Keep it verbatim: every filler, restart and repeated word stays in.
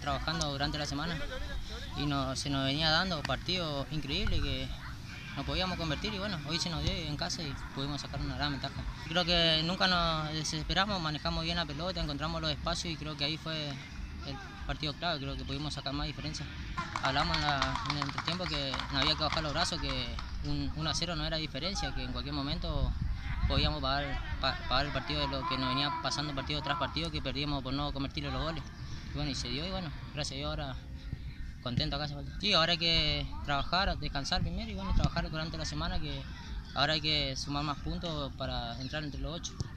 trabajando durante la semana y no, se nos venía dando partidos increíbles que no podíamos convertir y bueno, hoy se nos dio en casa y pudimos sacar una gran ventaja. Creo que nunca nos desesperamos, manejamos bien la pelota, encontramos los espacios y creo que ahí fue el partido clave, creo que pudimos sacar más diferencia. Hablamos en, la, en el entretiempo que no había que bajar los brazos, que un uno a cero no era diferencia, que en cualquier momento podíamos pagar, pagar el partido de lo que nos venía pasando partido tras partido, que perdíamos por no convertir los goles. Y bueno, y se dio y bueno, gracias a Dios ahora contento acá. Sí, ahora hay que trabajar, descansar primero y bueno, trabajar durante la semana, que ahora hay que sumar más puntos para entrar entre los ocho.